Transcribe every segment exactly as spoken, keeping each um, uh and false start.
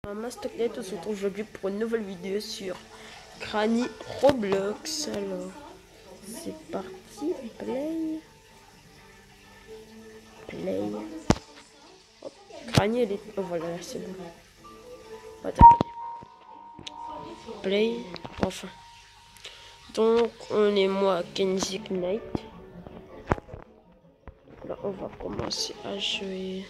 Un Mastoc.net, on se retrouve aujourd'hui pour une nouvelle vidéo sur Granny Roblox. Alors, c'est parti, play. Play. Hop. Granny, elle est... Oh voilà, c'est bon. Attends, play. Enfin. Donc, on est moi, Kenzie Knight. Là, on va commencer à jouer.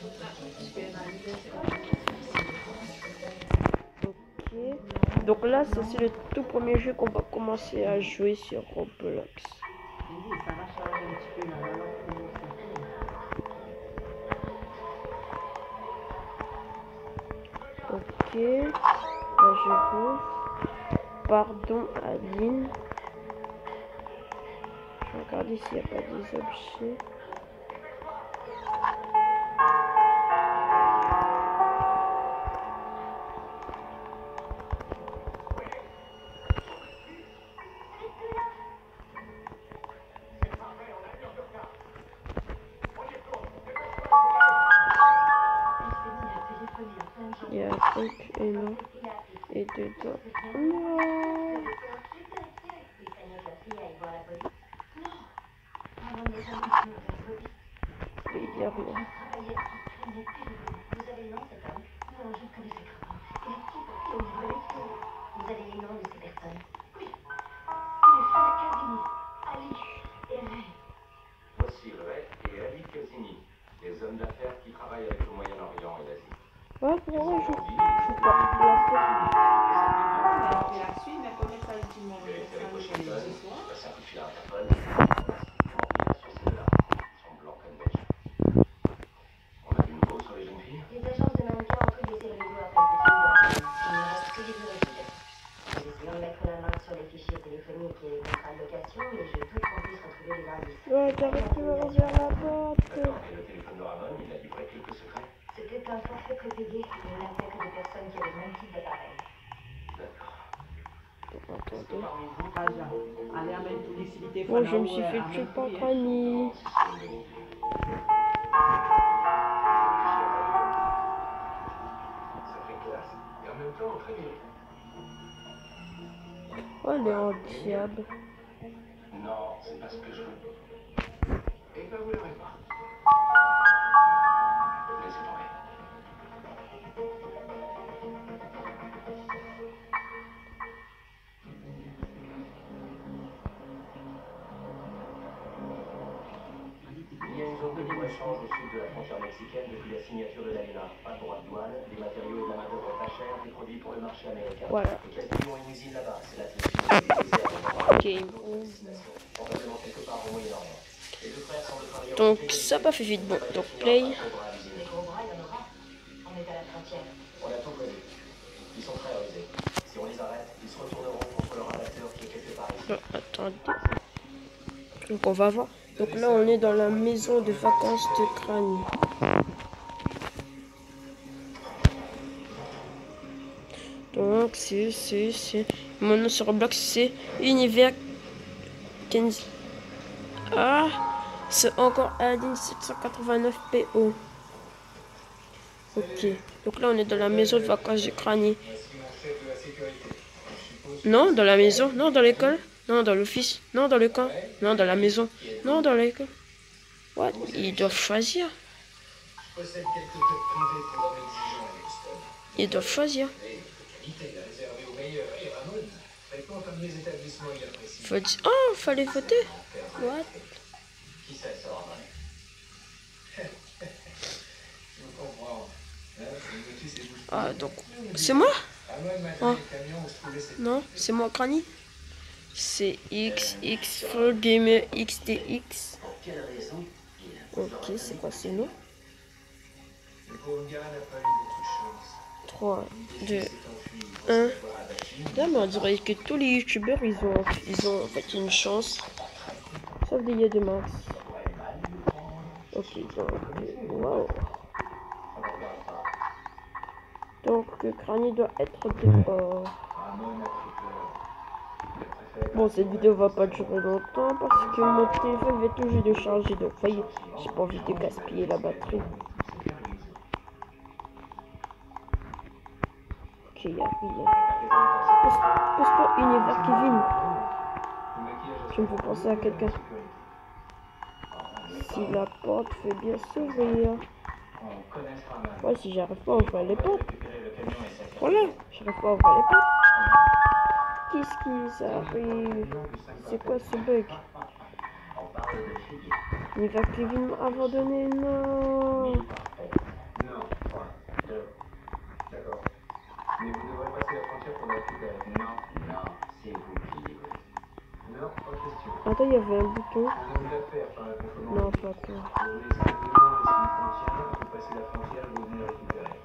Donc là, c'est le tout premier jeu qu'on va commencer à jouer sur Roblox. Ok, là je vois. Pardon, Aline. Je vais regarder s'il n'y a pas des objets. Il y a un truc et non. Et dedans. Non. Il y a rien. Voici Ray et Ali Kazini, des hommes d'affaires qui travaillent avec le Moyen-Orient et l'Asie. Ouais, pour vrai, je je sais pas. Et la suite, mais comment ça se dit, mon Washington, ça simplifie l'Interpol. Sur ces deux-là, ils sont blancs comme neige. On a du nouveau sur les jeunes filles? Les agences de mannequins ont pris des cérébraux après le petit. Il ne reste que les vérifications. Nous essayons de mettre la main sur les fichiers téléphoniques et les contrats de location, mais je doute qu'on puisse retrouver les indices. Ouais, j'arrive plus à ouvrir la porte. D'accord, et le téléphone de Ramon, il a livré quelques secrets? C'était un forfait prépayé, mais il n'appelait que des personnes qui avaient le même type d'appareil. D'accord. Bon, je me suis fait tuer par Granny. Ça fait classe, et en même temps très bien. Oh, elle est en diable. Non, c'est pas ce que je veux. Et ben vous l'aurez pas. Laissez tomber. Il y a une zone de libre-échange au sud de la frontière mexicaine depuis la signature de l'ALENA. Pas pour la douane, des matériaux et de la main-d'œuvre pas chère, des produits pour le marché américain. Voilà. Et quelques ont une usine là-bas, c'est la télévision. Game over. Probablement quelque part au Moyen-Orient. Les deux frères semblent travailler. Donc, ça pas fait vite. Bon, donc play. Des gros bras, il y en aura. On est à la frontière. On a tout prévu. Ils sont très rusés. Si on les arrête, ils se retourneront contre leur abatteur qui est quelque part ici. Non, attendez. Donc, on va voir. Donc là, on est dans la maison de vacances de Granny. Donc, c'est, c'est, c'est... Mon nom sur Roblox, c'est Univers Kenzie. Ah, c'est encore Aline sept cent quatre-vingt-neuf P O. Ok. Donc là, on est dans la maison de vacances de Granny. Non, dans la maison. Non, dans l'école. Non, dans l'office. Non, dans le camp. Non, dans la maison. Non, dans l'école. What? Ils doivent choisir. Ils doivent choisir. Faut dire... Oh, fallait voter. What? Ah, donc... C'est moi? Oh. Non, c'est moi, Granny. C'est X X Full Gamer X T X. Ok, c'est quoi ce nom? trois, deux, un. Là, mais on dirait que tous les youtubeurs, ils ont, ils ont en fait une chance. Sauf des yeux de mince. Ok, donc... Wow. Donc, Granny doit être dehors. Bon, cette vidéo va pas durer longtemps parce que mon téléphone vient tout juste de charger, donc voyez, j'ai pas envie de gaspiller la batterie. Ok, il n'y a rien. Pose-toi, univers Kevin. Je me fais penser à quelqu'un. Si la porte fait bien s'ouvrir. Ouais, si j'arrive pas à ouvrir les portes. Voilà, j'arrive pas à ouvrir les portes. Qu'est-ce qui s'arrive? C'est quoi ce bug? Univers Kevin m'a abandonné, non. D'accord. Mais vous devrez passer la frontière pour la récupérer. Non, non, c'est vous qui livrez. Non, pas question. Attends, il y avait un bouton. Vous avez l'affaire par la contrebande. Non, pas toi. Vous voulez simplement laisser une frontière, vous passez la frontière, vous venez la récupérer.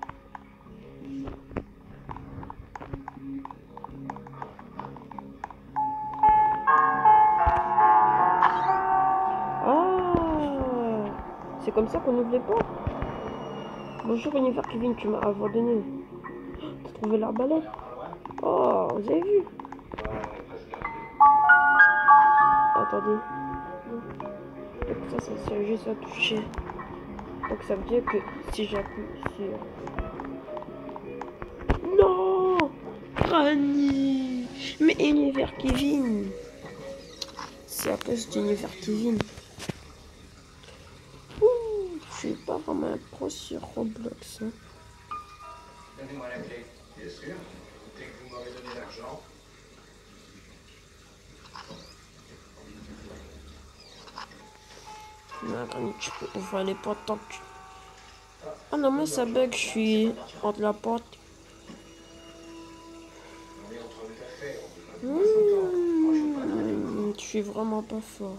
Ah, c'est comme ça qu'on ouvre les portes. Bonjour Univers Kevin, tu m'as abandonné. T'as trouvé l'arbalète? Oh, vous avez vu? Attendez. Donc ça, ça sert juste à toucher. Donc ça veut dire que si j'appuie sur... Non! Granny! Mais Univers Kevin! C'est à cause d'Univers Kevin. Ouh, je suis pas vraiment un pro sur Roblox. Hein. Donnez-moi la clé. Bien sûr. Dès que vous m'aurez donné l'argent. Non, Granny, tu peux ouvrir les portes tant que tu... Ah non, mais ça bug, je suis entre la porte. Mmh, je suis vraiment pas fort.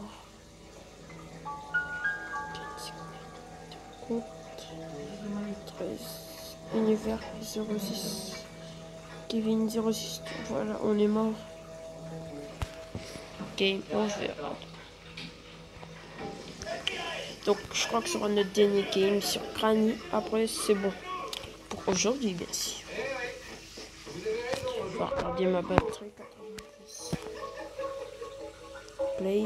treize. Univers zéro six. Kevin zéro six. Voilà, on est mort. Game over. Donc, je crois que ce sera notre dernier game sur Granny. Après, c'est bon. Pour aujourd'hui, bien sûr. Je vais regarder ma batterie. Play.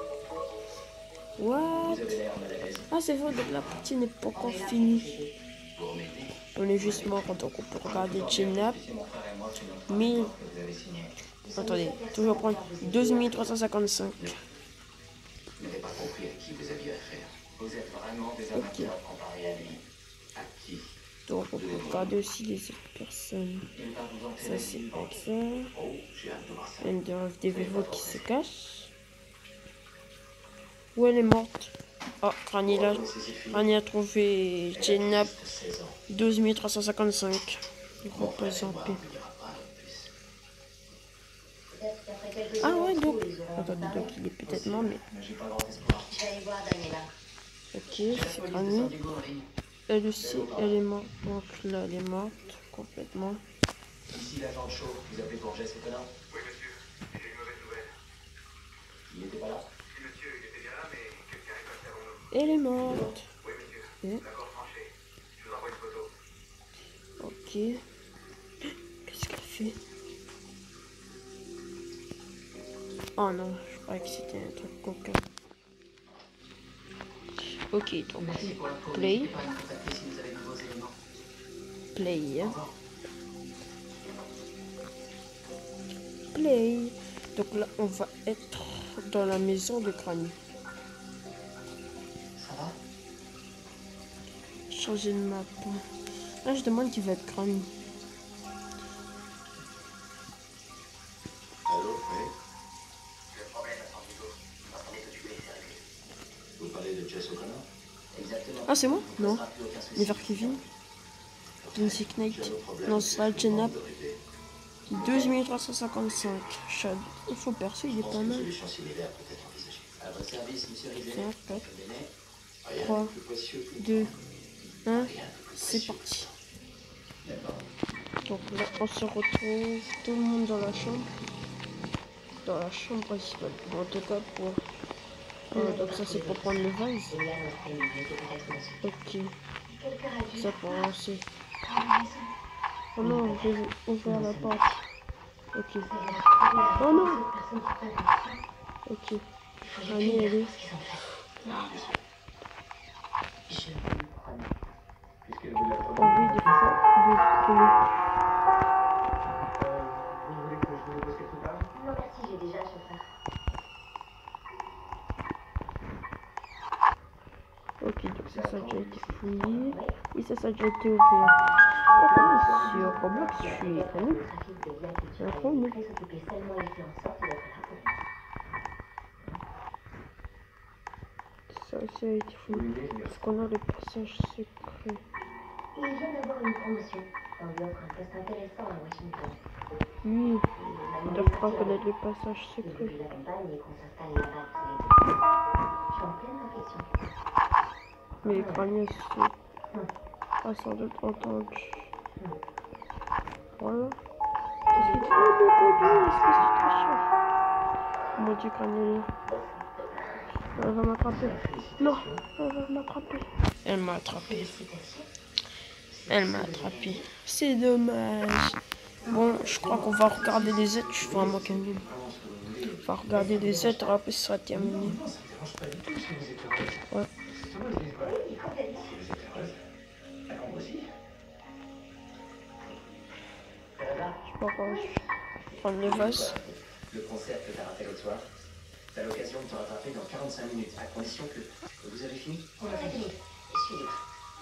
What? Ah, c'est vrai, donc la partie n'est pas encore finie. On est juste mort quand on peut regarder Genap. mille. Attendez, toujours prendre douze mille trois cent cinquante-cinq. Vous n'avez pas compris à qui vous aviez affaire. Vous êtes vraiment des amateurs comparés à lui. À qui? Donc on peut regarder aussi les autres personnes. Ça c'est Exa. Ender des Vivo qui se cache. Où elle est morte? Oh, Granny là. Granny a trouvé Genap douze mille trois cent cinquante-cinq. Repose en paix. Ah ouais, donc. Attendez, donc il est peut-être mort, mais. Ok, c'est Granny. Elle aussi, elle est morte. Donc là, elle est morte complètement. Ici l'agent de chaud, vous appelez pour Jess et Conan? Oui, monsieur. J'ai une mauvaise nouvelle. Il n'était pas là? Si, monsieur, il était bien là, mais quelqu'un est passé avant nous. Elle est morte. Oui, monsieur. Et... D'accord, tranché. Je vous envoie une photo. Ok. Qu'est-ce qu'elle fait? Oh non, je croyais que c'était un truc coquin. Ok, donc play. Play. Play. Donc là, on va être dans la maison de Granny. Ça va? Changer de map. Là, je demande qui va être Granny. Allô, oui? Le problème à San Diego. Attendez que tu peux c'est réglé. Vous parlez de Jess O'Connor? Exactement. Ah, c'est moi? Non. Univers Kevin. Music Night. Non, c'est ça, Genap. douze mille trois cent cinquante-cinq. Chad. Il faut perso, il est pas mal. cinq, quatre, trois, deux, un. C'est parti. Donc là, on se retrouve tout le monde dans la chambre. Dans la chambre principale. Bon, en tout cas, pour. Euh, donc ça, c'est pour prendre le vase. Ok. Ça pour lancer. Oh non, j'ai ouvert la porte. Ok. Oh non. Ok. Granny, elle est. Puisqu'elle vous l'a promis. Envie de, de, de ça, ça a déjà été ouvert. Oh, comment sur Roblox, je suis très nul. C'est trop nul. Ça aussi a été fou. Est-ce qu'on a les passages secrets? Il vient d'avoir une promotion. On lui offre un poste intéressant à Washington. Oui, ils doivent pas connaître les passages secrets. La campagne et qu'on s'installe là-bas tous les deux. Je suis en pleine réflexion. Mais les crâniens, c'est pas sans doute entendu. Voilà. Qu'est-ce qu'il fait? Oh mon god, espèce de tricheur. Mon dieu, crânier. Elle va m'attraper. Non, elle va m'attraper. Elle m'a attrapé. Elle m'a attrapé. C'est dommage. Bon, je crois qu'on va regarder les autres. Je suis vraiment qu'un nul. On va regarder les autres, après ce sera terminé. Ouais. Je sais pas quand je vais prendre les vases. Le concert que t'as raté l'autre soir, t'as l'occasion de te rattraper dans quarante-cinq minutes, à condition que, que vous avez fini. On va finir. Je suis libre.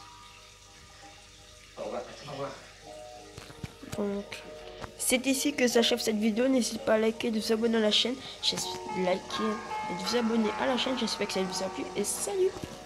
Au revoir, Patrick. Au revoir. Donc, c'est ici que s'achève cette vidéo. N'hésitez pas à liker, de vous abonner à la chaîne. J'espère liker et de vous abonner à la chaîne. J'espère que ça vous a plu et salut!